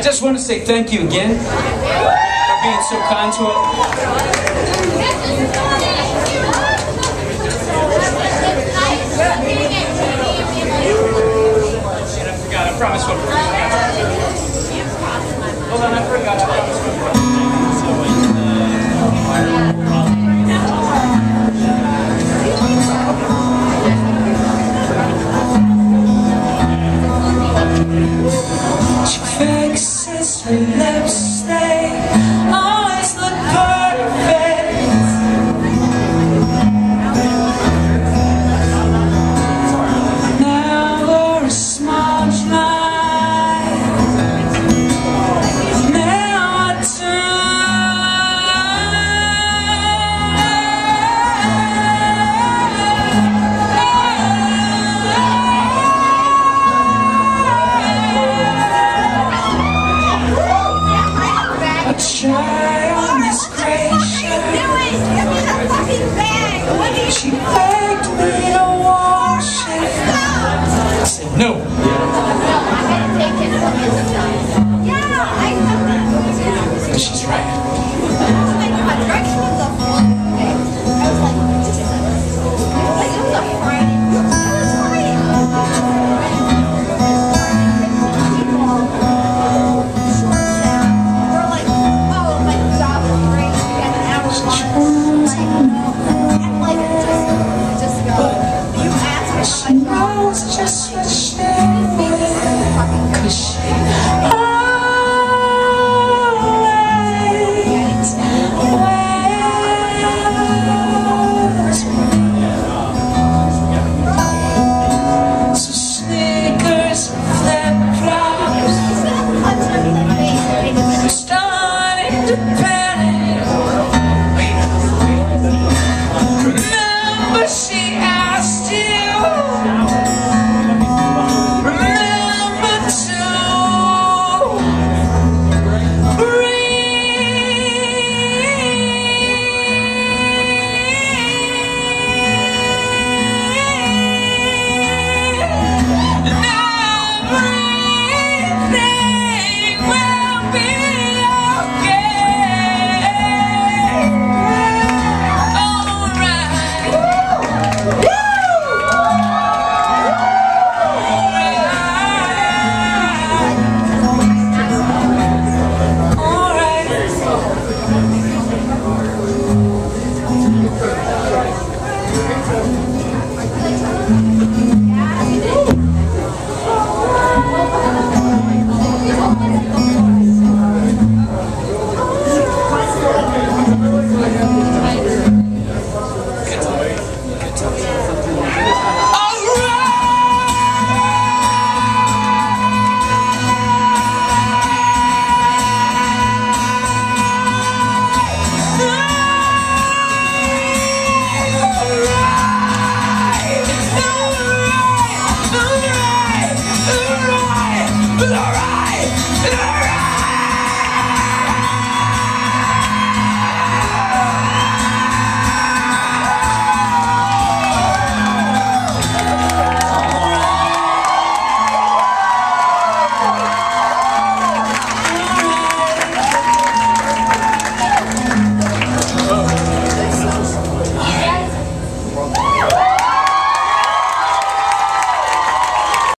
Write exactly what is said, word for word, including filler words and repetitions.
just want to say thank you again for being so kind to us. Shit, I forgot. I promised what. Hold on, I forgot. I promised what. She fixes her lips, they always look perfect. Now we're a smudge line. Now I try on this gray shirt. Give me the fucking bag! What are you She begged me to wash it. I said no.